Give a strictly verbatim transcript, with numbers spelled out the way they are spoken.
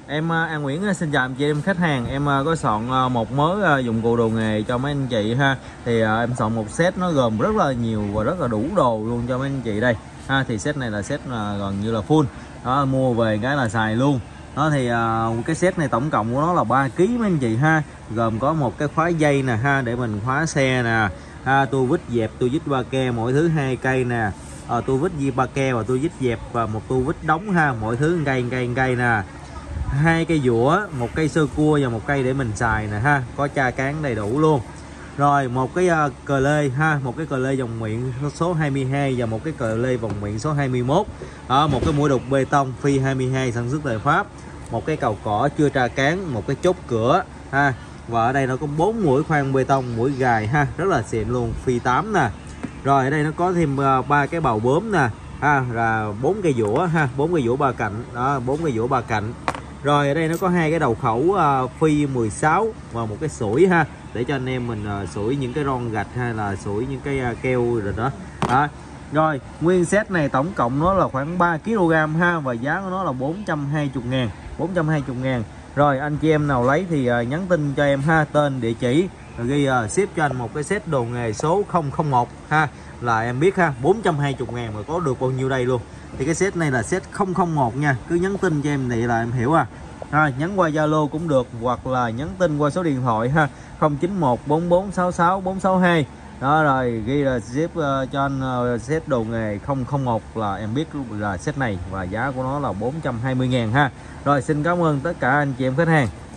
Em An Nguyễn xin chào anh chị em khách hàng. Em có soạn một mớ dụng cụ đồ nghề cho mấy anh chị ha. Thì em soạn một set nó gồm rất là nhiều và rất là đủ đồ luôn cho mấy anh chị đây ha. Thì set này là set là gần như là full đó, mua về cái là xài luôn đó. Thì uh, cái set này tổng cộng của nó là ba ký mấy anh chị ha, gồm có một cái khóa dây nè ha, để mình khóa xe nè ha, tua vít dẹp, tua vít ba ke mỗi thứ hai cây nè, uh, tua vít di ba ke và tua vít dẹp và một tua vít đóng ha, mỗi thứ một cây một cây một cây nè, hai cây dũa, một cây sơ cua và một cây để mình xài nè ha, có cha cán đầy đủ luôn. Rồi một cái uh, cờ lê ha, một cái cờ lê vòng miệng số hai mươi hai và một cái cờ lê vòng miệng số hai mươi mốt đó, một cái mũi đục bê tông phi hai mươi hai sản xuất tại Pháp, một cái cầu cỏ chưa tra cán, một cái chốt cửa ha, và ở đây nó có bốn mũi khoan bê tông, mũi gài ha, rất là xịn luôn, phi tám nè. Rồi ở đây nó có thêm ba uh, cái bầu bướm nè ha, là bốn cây dũa ha, bốn cây dũa ba cạnh đó, bốn cây dũa ba cạnh. Rồi ở đây nó có hai cái đầu khẩu uh, phi mười sáu và một cái sủi ha, để cho anh em mình uh, sủi những cái ron gạch hay là sủi những cái uh, keo rồi đó. đó. Rồi nguyên set này tổng cộng nó là khoảng ba ki lô gam ha, và giá của nó là bốn trăm hai mươi ngàn, bốn trăm hai mươi ngàn. Rồi anh chị em nào lấy thì uh, nhắn tin cho em ha, tên địa chỉ rồi ghi uh, ship cho anh một cái set đồ nghề số không không một ha, là em biết ha, bốn trăm hai mươi ngàn mà có được bao nhiêu đây luôn. Thì cái set này là set không không một nha, cứ nhắn tin cho em này là em hiểu à. À, nhắn qua Zalo cũng được, hoặc là nhắn tin qua số điện thoại ha, không chín một bốn bốn sáu sáu bốn sáu hai đó, rồi ghi là ship uh, cho anh uh, set đồ nghề không không một là em biết là set này, và giá của nó là bốn trăm hai mươi ngàn ha. Rồi xin cảm ơn tất cả anh chị em khách hàng.